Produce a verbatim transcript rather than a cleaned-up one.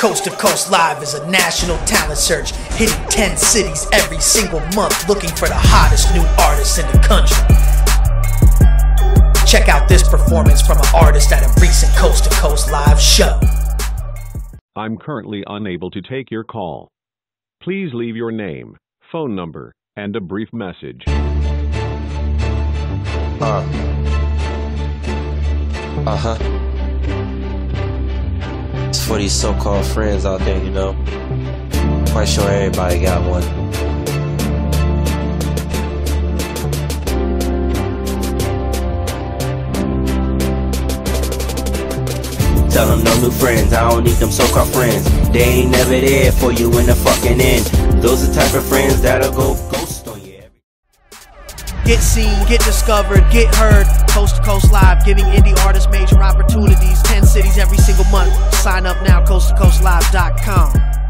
Coast to Coast Live is a national talent search, hitting ten cities every single month, looking for the hottest new artists in the country. Check out this performance from an artist at a recent Coast to Coast Live show. I'm currently unable to take your call. Please leave your name, phone number, and a brief message. Uh. Uh-huh. It's for these so-called friends out there, you know. Quite sure everybody got one. Tell them no new friends, I don't need them so-called friends. They ain't never there for you in the fucking end. Those are the type of friends that'll go ghost on you. Get seen, get discovered, get heard. Coast to Coast Live, giving indie artists major opportunities. ten cities every single month. Sign up now, coast to coast live dot com.